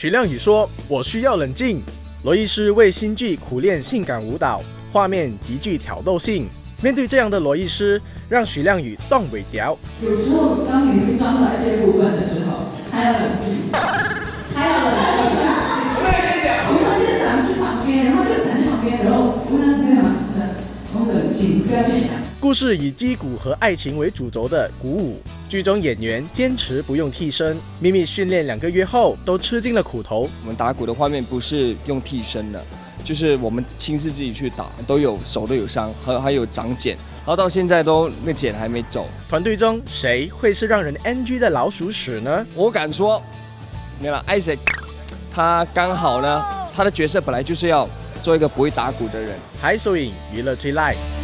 许亮宇说：“我需要冷静。”罗医师为新剧苦练性感舞蹈，画面极具挑逗性。面对这样的罗医师，让许亮宇断尾调。 有时候当你会装到一些部分的时候，他要冷静，他要冷静。我们就闪去旁边，然后我让这样的，我冷静，不要去想。 故事以击鼓和爱情为主轴的鼓舞，剧中演员坚持不用替身，秘密训练2个月后都吃尽了苦头。 我们打鼓的画面不是用替身的，就是我们亲自自己去打，手都有伤，还有长茧，然后到现在那茧还没走。 团队中谁会是让人 NG 的老鼠屎呢？ 我敢说，没了 Isaac， 他刚好呢，他的角色本来就是要做一个不会打鼓的人。 海索影娱乐最 live。